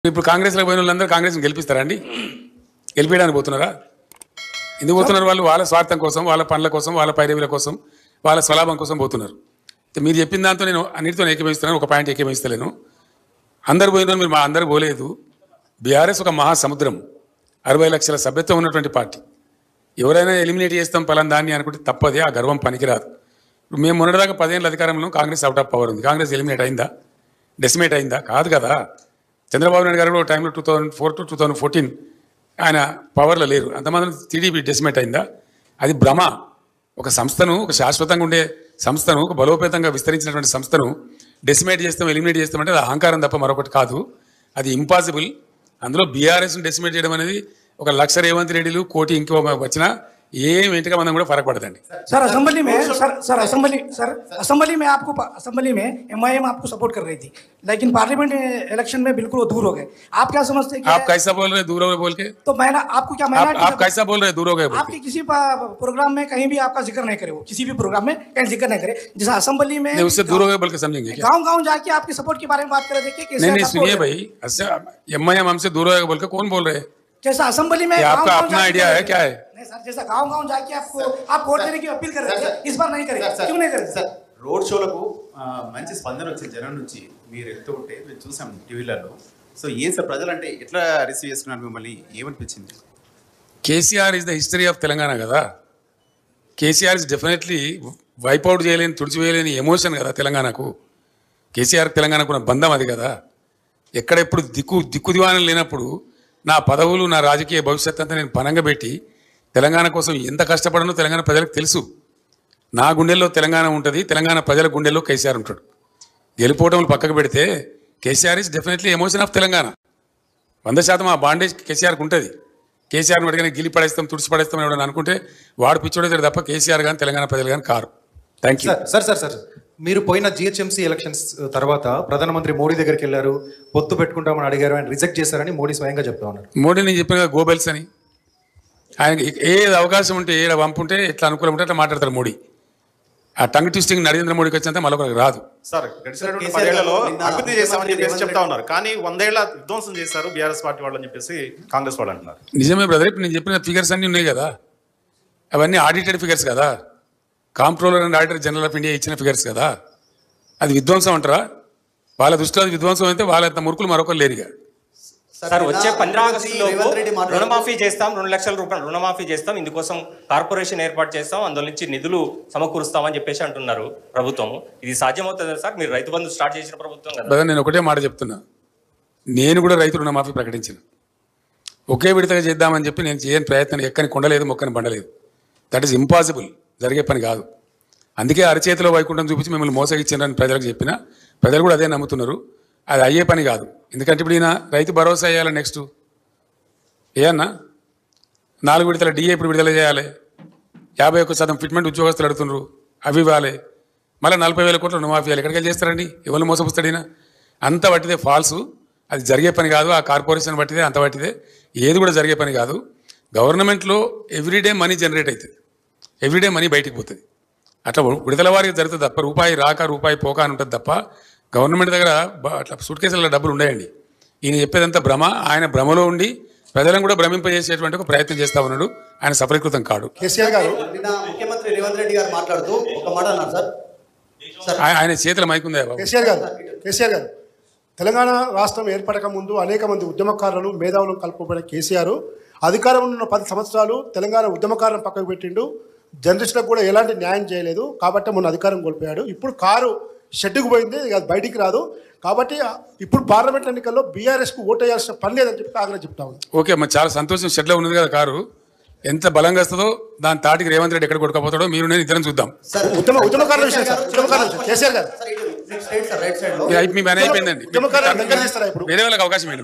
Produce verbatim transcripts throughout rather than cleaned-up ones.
ఇప్పుడు కాంగ్రెస్లో పోయిన వాళ్ళందరూ కాంగ్రెస్ని గెలిపిస్తారా అండి? గెలిపించడానికి పోతున్నారా? ఎందుకు పోతున్నారు? వాళ్ళు వాళ్ళ స్వార్థం కోసం, వాళ్ళ పనుల కోసం, వాళ్ళ పైరవీల కోసం, వాళ్ళ స్వలాభం కోసం పోతున్నారు. మీరు చెప్పిన దాంతో నేను అన్నిటితో ఏకీభవిస్తున్నాను. ఒక పాయింట్ ఏకీభవిస్తలేను. అందరు పోయిన మీరు మా అందరు పోలేదు. బీఆర్ఎస్ ఒక మహాసముద్రం, అరవై లక్షల సభ్యత్వం ఉన్నటువంటి పార్టీ. ఎవరైనా ఎలిమినేట్ చేస్తాం పలానా దాన్ని అనుకుంటే తప్పదే. ఆ గర్వం పనికిరాదు. మేము మొన్నటిదాకా పదేళ్ళ అధికారంలో కాంగ్రెస్ అవుట్ ఆఫ్ పవర్ ఉంది. కాంగ్రెస్ ఎలిమినేట్ అయిందా? డెసిమేట్ అయిందా? కాదు కదా. చంద్రబాబు నాయుడు గారు టైంలో two thousand four to two thousand fourteen ఆయన పవర్లో లేరు. అంతమంది టీడీపీ డెసిమేట్ అయిందా? అది భ్రమ. ఒక సంస్థను, ఒక శాశ్వతంగా ఉండే సంస్థను, ఒక బలోపేతంగా విస్తరించినటువంటి సంస్థను డెసిమేట్ చేస్తాం, ఎలిమినేట్ చేస్తామంటే అది అహంకారం తప్ప మరొకటి కాదు. అది ఇంపాసిబుల్. అందులో బీఆర్ఎస్ను డెసిమేట్ చేయడం అనేది ఒక లక్ష రేవంత్ రెడ్డిలు కోటి ఇంకో వచ్చినా ఏం ఇంటిగా మనం కూడా फर्क पड़ता है। सर असेंबली में sir sir assembly sir assembly में आपको असेंबली में एमआईएम आपको सपोर्ट कर रही थी, लेकिन पार्लियामेंट इलेक्शन में बिल्कुल वो दूर हो गए। आप क्या समझते हैं? आप कैसा बोल रहे दूर हो गए बोल के? तो मैं आपको क्या आप, आप कैसा बोल रहे दूर हो गए? आपके किसी प्रोग्राम में कहीं भी आपका जिक्र नहीं करे, वो किसी भी प्रोग्राम में कहीं जिक्र नहीं करे, जैसा असेंबली में उससे दूर हो गए बोल के समझेंगे? गाँव गाँव जाके आपके सपोर्ट के बारे में बात कर रहे थे। नहीं नहीं सुनिए भाई, एमआईएम हमसे दूर हो गए बोल के कौन बोल रहे हैं? जैसा असेंबली में आपका अपना आइडिया है क्या है? नहीं सर, जैसा गांव गांव जाके आपको आप वोट देने की अपील कर रहे थे, इस बार नहीं करेंगे। क्यों नहीं करेंगे सर? రోడ్ షోలకు మంచి స్పందన వచ్చింది జనం నుంచి. మీరు వెళ్తూ ఉంటే మేము చూసాం టీవీలలో. సో ఏం సార్ ప్రజలు అంటే ఎట్లా రిసీవ్ చేసుకున్నారు మిమ్మల్ని? ఏమనిపించింది? KCR is the history of Telangana కదా. కేసీఆర్ ఇస్ డెఫినెట్లీ వైపౌట్ చేయలేని, తుడిచివేయలేని ఎమోషన్ కదా తెలంగాణకు. కేసీఆర్ తెలంగాణకు ఉన్న బంధం అది కదా. ఎక్కడెప్పుడు దిక్కు దిక్కు దివాణం లేనప్పుడు నా పదవులు, నా రాజకీయ భవిష్యత్ అంతా నేను పనంగా పెట్టి తెలంగాణ కోసం ఎంత కష్టపడనో తెలంగాణ ప్రజలకు తెలుసు. నా గుండెల్లో తెలంగాణ ఉంటుంది, తెలంగాణ ప్రజల గుండెల్లో కేసీఆర్ ఉంటాడు. గెలిపోవటం పక్కకు పెడితే KCR is definitely emotion of Telangana. వంద శాతం ఆ బాండేజ్ కేసీఆర్కి ఉంటుంది. కేసీఆర్ని అడిగిన గిలి పడేస్తాం, తుడిచి పడేస్తాం ఎవడని అనుకుంటే వాడు పిచ్చోడేతాడు తప్ప కేసీఆర్ కానీ తెలంగాణ ప్రజలు కానీ కారు. Thank you sir. Sir sir మీరు పోయిన జిహెచ్ఎంసీ ఎలక్షన్స్ తర్వాత ప్రధానమంత్రి మోడీ దగ్గరికి వెళ్ళారు, పొత్తు పెట్టుకుంటామని అడిగారు, ఆయన రిజెక్ట్ చేశారని మోడీ స్వయంగా చెప్తా ఉన్నారు. మోడీ నేను చెప్పిన గోబెల్స్ అని, ఆయనకి ఏది అవకాశం ఉంటే ఏడ పంపుంటే ఎట్లా అనుకూలం ఉంటే అట్లా మాట్లాడతారు మోడీ. ఆ టంగ్ ట్విస్టింగ్ నరేంద్ర మోడీకి వచ్చినంత మరొకరికి రాదు. సార్ గడిచినటువంటి పదేళ్లలో అభివృద్ధి చేస్తామని చెప్పేసి చెప్తా ఉన్నారు, కానీ వందేళ్ల విధ్వంసం చేశారు బీఆర్ఎస్ పార్టీ వాళ్ళు అని చెప్పేసి కాంగ్రెస్ వాళ్ళు అంటున్నారు. నిజమే బ్రదర్. ఇప్పుడు నేను చెప్పిన ఫిగర్స్ అన్నీ ఉన్నాయి కదా, అవన్నీ ఆడిటెడ్ ఫిగర్స్ కదా. Comptroller and auditor general of India ఇచ్చిన ఫిగర్స్ కదా. అది విధ్వంసం అంటారా? వాళ్ళ దృష్టిలో అది విధ్వంసం అయితే వాళ్ళంత మురుకులు మరొకరు లేరుగా. సార్ వచ్చే పంద్రా ఆగస్టులో రుణమాఫీ చేస్తాం, రెండు లక్షల రూపాయలు రుణమాఫీ చేస్తాం, ఇందుకోసం కార్పొరేషన్ ఏర్పాటు చేస్తాం, అందులో నుంచి నిధులు సమకూరుస్తామని చెప్పేసి అంటున్నారు ప్రభుత్వం. ఇది సాధ్యమవుతుందా సార్? మీరు రైతు బంధు స్టార్ట్ చేసిన ప్రభుత్వం కదా. నేను ఒకటే మాట చెప్తున్నా, నేను కూడా రైతు రుణమాఫీ ప్రకటించిన. ఒకే విడతగా చేద్దామని చెప్పి నేను చేయని ప్రయత్నం ఎక్కని కొండలేదు, మొక్కని బండలేదు. దట్ ఈస్ ఇంపాసిబుల్, జరిగే పని కాదు. అందుకే అరచేతిలో వైకుంఠం చూపించి మిమ్మల్ని మోసగిచ్చారని ప్రజలకు చెప్పిన, ప్రజలు కూడా అదే నమ్ముతున్నారు. అది అయ్యే పని కాదు. ఎందుకంటే ఇప్పుడు ఈయన రైతు భరోసా వేయాలి, నెక్స్ట్ ఏమన్నా నాలుగు విడతల డిఏ ఇప్పుడు విడుదల చేయాలి, యాభై ఒక్క శాతం ఫిట్మెంట్ ఉద్యోగస్తులు అడుగుతున్నారు, అవి ఇవ్వాలి, మళ్ళీ నలభై వేల కోట్ల రుణమాఫీ చేయాలి. ఎక్కడికి చేస్తారండి? ఎవరిని మోసపుస్తాడు ఈయన? అంత పట్టిదే ఫాల్సు, అది జరిగే పని కాదు. ఆ కార్పొరేషన్ పట్టిదే, అంత పట్టిదే, ఏది కూడా జరిగే పని కాదు. గవర్నమెంట్లో ఎవ్రీడే మనీ జనరేట్ అవుతుంది, ఎవ్రీడే మనీ బయటికి పోతుంది. అట్లా విడుదల వారికి జరుగుతుంది తప్ప రూపాయి రాక రూపాయి పోక అని ఉంటుంది తప్ప గవర్నమెంట్ దగ్గర అట్లా సూట్ కేసులలో డబ్బులు ఉన్నాయండి. ఈయన చెప్పేదంతా భ్రమ. ఆయన భ్రమలో ఉండి ప్రజలను కూడా భ్రమింపజేసేటువంటి ఒక ప్రయత్నం చేస్తా ఉన్నాడు. ఆయన సఫలీకృతం కాడు. కేసీఆర్ గారు ముఖ్యమంత్రి రేవంత్ రెడ్డి గారు మాట్లాడుతూ ఒక మాట అన్నారు సార్. ఆయన చేతుల మైకుందా బాబు? కేసీఆర్ గారు కేసీఆర్ గారు తెలంగాణ రాష్ట్రం ఏర్పడక ముందు అనేక మంది ఉద్యమకారులను, మేధావులను కలుపుబడిన కేసీఆర్ అధికారంలో ఉన్న పది సంవత్సరాలు తెలంగాణ ఉద్యమకారులను పక్కకు పెట్టిండు. జర్నలిస్టులకు కూడా ఎలాంటి న్యాయం చేయలేదు. కాబట్టి మొన్న అధికారం కోల్పోయాడు. ఇప్పుడు కారు షెడ్డుకు పోయింది, అది బయటికి రాదు. కాబట్టి ఇప్పుడు పార్లమెంట్ ఎన్నికల్లో బీఆర్ఎస్కు ఓటు వేయాల్సిన పని లేదని చెప్పి కాంగ్రెస్ చెప్తా ఉంది. ఓకే అమ్మ, చాలా సంతోషం. షెడ్లో ఉన్నది కదా కారు, ఎంత బలంగా వస్తుందో దాని తాటికి రేవంత్ రెడ్డి ఎక్కడ కొట్టుకపోతాడో మీరు నేను ఇద్దరం చూద్దాం. ఉద్యమ ఉద్యమకారుల విషయం సార్, ఉద్యమకారుల విషయం కేసీఆర్ గారు మీ పని అయిపోయిందండి. వేరే వాళ్ళకి అవకాశం ఏంటి?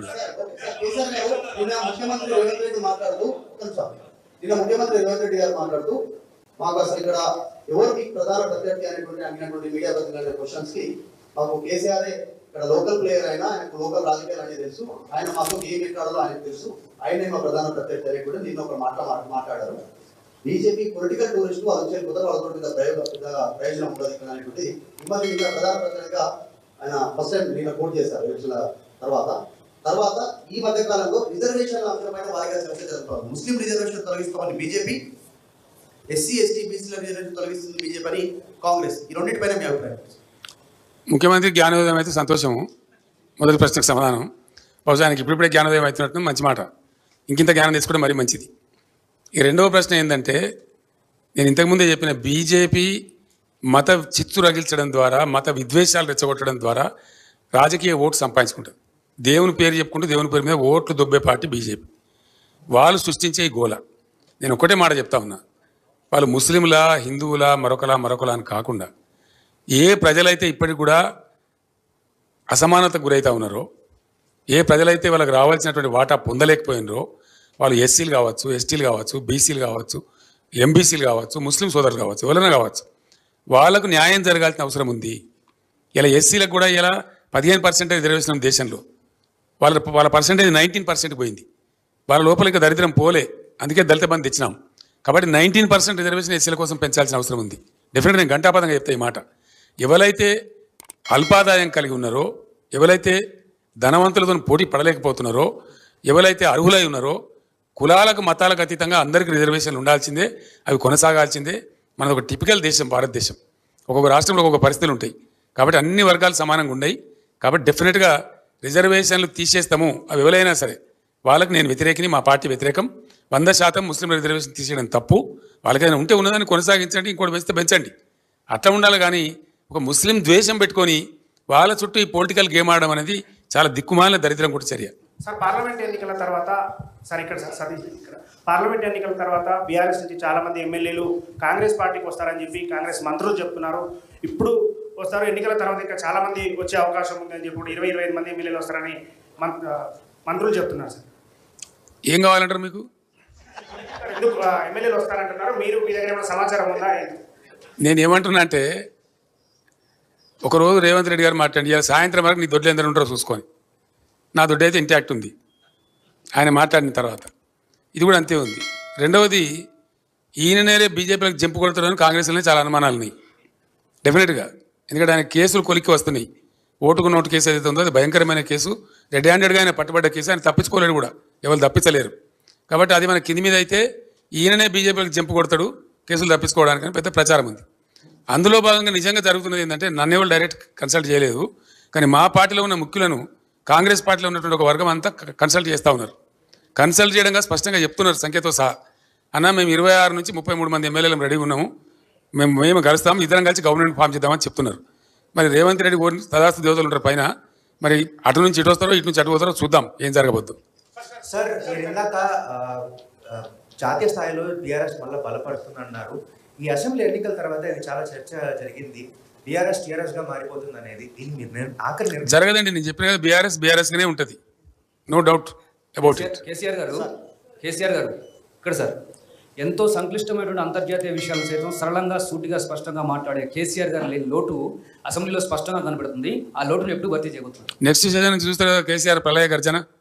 ముఖ్యమంత్రి రేవంత్ రెడ్డి గారు మాట్లాడుతూ మాకు అసలు ఇక్కడ ఎవరికి ప్రధాన ప్రత్యర్థి అనేటువంటి అడిగినటువంటి మీడియా ప్రతినిధుల క్వశ్చన్స్ కి మాకు కేసీఆర్ ఇక్కడ లోకల్ ప్లేయర్ అయినా ఆయనకు లోకల్ రాజకీయాలు అనేది తెలుసు, ఆయన మాకు ఏం ఎక్కడాలో ఆయనకు తెలుసు, ఆయనే మా ప్రధాన ప్రత్యర్థి అనేటువంటి దీన్ని ఒక మాట మాట్లాడారు. బీజేపీ పొలిటికల్ టూరిస్ట్ వాళ్ళు వచ్చే కుదర వాళ్ళతో ప్రయోగ ప్రయోజనం ఉండదు ఇక్కడ అనేటువంటి మిమ్మల్ని ఇంకా ప్రధాన ప్రత్యర్థిగా ఆయన ఫస్ట్ టైం నిన్న కోట్ చేశారు ఎలక్షన్ల తర్వాత. తర్వాత ఈ మధ్య కాలంలో రిజర్వేషన్ల అంశంపైన వారిగా చర్చ జరుగుతోంది. ముస్లిం రిజర్వేషన్ తొలగిస్తామని బీజేపీ, ఎస్సీ ఎస్టీ బీసీల రిజర్వేషన్ తొలగిస్తుంది బీజేపీ అని కాంగ్రెస్. ఈ రెండింటిపైన మీ అభిప్రాయం? ముఖ్యమంత్రి జ్ఞానోదయం అయితే సంతోషము. మొదటి ప్రశ్నకు సమాధానం. బహుశా ఆయనకి ఇప్పుడిప్పుడే జ్ఞానోదయం అవుతున్నట్టు మంచి మాట. ఇంకింత జ్ఞానం తీసుకోవడం మరీ మంచిది. ఈ రెండవ ప్రశ్న ఏంటంటే, నేను ఇంతకుముందే చెప్పిన బీజేపీ మత చిత్తు రగిల్చడం ద్వారా, మత విద్వేషాలు రెచ్చగొట్టడం ద్వారా రాజకీయ ఓటు సంపాదించుకుంటుంది. దేవుని పేరు చెప్పుకుంటూ దేవుని పేరు మీద ఓట్లు దొబ్బే పార్టీ బీజేపీ. వాళ్ళు సృష్టించే ఈ గోల. నేను ఒకటే మాట చెప్తా ఉన్నా, వాళ్ళు ముస్లింలా, హిందువులా, మరొకలా మరొకలా అని కాకుండా ఏ ప్రజలైతే ఇప్పటికి కూడా అసమానతకు గురవుతూ ఉన్నారో, ఏ ప్రజలైతే వాళ్ళకి రావాల్సినటువంటి వాటా పొందలేకపోయినరో, వాళ్ళు ఎస్సీలు కావచ్చు, ఎస్టీలు కావచ్చు, బీసీలు కావచ్చు, ఎంబీసీలు కావచ్చు, ముస్లిం సోదరులు కావచ్చు, ఎవరైనా కావచ్చు, వాళ్ళకు న్యాయం జరగాల్సిన అవసరం ఉంది. ఇలా ఎస్సీలకు కూడా ఇలా పదిహేను పర్సెంటేజ్ రిజర్వేషన్ ఉంది దేశంలో. వాళ్ళ వాళ్ళ పర్సెంటేజ్ నైన్టీన్ పర్సెంట్ పోయింది. వాళ్ళ లోపల ఇంకా దరిద్రం పోలే. అందుకే దళిత బంధు తెచ్చినాం. కాబట్టి నైన్టీన్ పర్సెంట్ రిజర్వేషన్ ఎస్సీల కోసం పెంచాల్సిన అవసరం ఉంది. డెఫినెట్గా నేను గంటాపదంగా చెప్తా ఈ మాట. ఎవరైతే అల్పాదాయం కలిగి ఉన్నారో, ఎవరైతే ధనవంతులతో పోటీ పడలేకపోతున్నారో, ఎవరైతే అర్హులై ఉన్నారో, కులాలకు మతాలకు అతీతంగా అందరికీ రిజర్వేషన్లు ఉండాల్సిందే, అవి కొనసాగాల్సిందే. మనది ఒక టిపికల్ దేశం భారతదేశం. ఒక్కొక్క రాష్ట్రంలో ఒక్కొక్క పరిస్థితులు ఉంటాయి. కాబట్టి అన్ని వర్గాలు సమానంగా ఉన్నాయి. కాబట్టి డెఫినెట్గా రిజర్వేషన్లు తీసేస్తాము, అవి ఎవరైనా సరే. వాళ్ళకి నేను వ్యతిరేకిని, మా పార్టీ వ్యతిరేకం. వంద శాతం ముస్లిం రిజర్వేషన్ తీసేయడం తప్పు. వాళ్ళకైనా ఉంటే ఉన్నదాన్ని కొనసాగించండి, ఇంకోటి పెంచితే పెంచండి. అట్లా ఉండాలి. కానీ ఒక ముస్లిం ద్వేషం పెట్టుకొని వాళ్ళ చుట్టూ ఈ పొలిటికల్ గేమ్ ఆడడం అనేది చాలా దిక్కుమాలిన దరిద్రం కూడా చర్య. సార్ పార్లమెంట్ ఎన్నికల తర్వాత సార్ ఇక్కడ సార్ సతీష్ ఇక్కడ పార్లమెంట్ ఎన్నికల తర్వాత బీఆర్ఎస్ నుంచి చాలా మంది ఎమ్మెల్యేలు కాంగ్రెస్ పార్టీకి వస్తారని చెప్పి కాంగ్రెస్ మంత్రులు చెప్తున్నారు. ఇప్పుడు వస్తారు, ఎన్నికల తర్వాత ఇంకా చాలా మంది వచ్చే అవకాశం ఉందని చెప్పి ఇరవై ఇరవై ఐదు మంది ఎమ్మెల్యేలు వస్తారని మంత్రులు చెప్తున్నారు. సార్ ఏం కావాలంటారు మీకు? ఎందుకు ఎమ్మెల్యేలు వస్తారంటున్నారు? మీరు మీ దగ్గర ఏమైనా సమాచారం ఉందా? నేను ఏమంటున్నా అంటే, ఒకరోజు రేవంత్ రెడ్డి గారు మాట్లాడి ఇవాళ సాయంత్రం వరకు నీ దొడ్లు ఎందరూ ఉంటారో చూసుకొని, నా దొడ్డు అయితే ఇంటాక్ట్ ఉంది ఆయన మాట్లాడిన తర్వాత. ఇది కూడా అంతే ఉంది. రెండవది, ఈయననేరే బీజేపీలకు జంపు కొడుతున్నారని కాంగ్రెస్లోనే చాలా అనుమానాలు ఉన్నాయి డెఫినెట్గా. ఎందుకంటే ఆయన కేసులు కొలిక్కి వస్తున్నాయి. ఓటుకు నోటు కేసు ఏదైతే ఉందో అది భయంకరమైన కేసు. రెడ్ హ్యాండెడ్గా ఆయన పట్టుబడ్డ కేసు. ఆయన తప్పించుకోలేడు కూడా, ఎవరు తప్పించలేరు. కాబట్టి అది మన కింది మీద అయితే ఈయననే బీజేపీలకు జంపు కొడతాడు కేసులు తప్పించుకోవడానికి పెద్ద ప్రచారం ఉంది. అందులో భాగంగా నిజంగా జరుగుతున్నది ఏంటంటే, నన్ను ఎవరు డైరెక్ట్ కన్సల్ట్ చేయలేదు, కానీ మా పార్టీలో ఉన్న ముఖ్యులను కాంగ్రెస్ పార్టీలో ఉన్నటువంటి ఒక వర్గం అంతా కన్సల్ట్ చేస్తూ ఉన్నారు. కన్సల్ట్ చేయడంగా స్పష్టంగా చెప్తున్నారు సంఖ్యతో సహా, అన్న మేము ఇరవై ఆరు నుంచి ముప్పై మూడు మంది ఎమ్మెల్యేలు రెడీ ఉన్నాము, మేము మేము కలుస్తాము, ఇద్దరం కలిసి గవర్నమెంట్ ఫామ్ చేద్దామని చెప్తున్నారు. మరి రేవంత్ రెడ్డి కోరి తదాస్తు దేవతలు ఉంటారు పైన, మరి అటు నుంచి ఇటు వస్తారో ఇటు నుంచి అటు పోతారో చూద్దాం ఏం జరగబోద్దు. సార్ మీరు ఇందాక జాతీయ స్థాయిలో బీఆర్ఎస్ మళ్ళీ బలపడుతుందన్నారు. ఈ అసెంబ్లీ ఎన్నికల తర్వాత ఇది చాలా చర్చ జరిగింది, బీఆర్ఎస్ టీఆర్ఎస్ గా మారిపోతుంది అనేది. దీన్ని నిర్ణయం ఆఖరి జరగదండి. నేను చెప్పిన కదా, బీఆర్ఎస్ బీఆర్ఎస్ గానే ఉంటుంది, no doubt about it. KCR గారు కేసీఆర్ గారు ఇక్కడ సార్ ఎంతో సంక్లిష్టమైనటువంటి అంతర్జాతీయ విషయాలు సైతం సరళంగా సూటిగా స్పష్టంగా మాట్లాడే కేసీఆర్ గారు లేని లోటు అసెంబ్లీలో స్పష్టంగా కనబడుతుంది. ఆ లోటును ఎప్పుడు భర్తీ చేయబోతున్నారు? నెక్స్ట్ సెషన్ నుంచి చూస్తారు కదా కేసీఆర్ ప్రళయ గర్జన.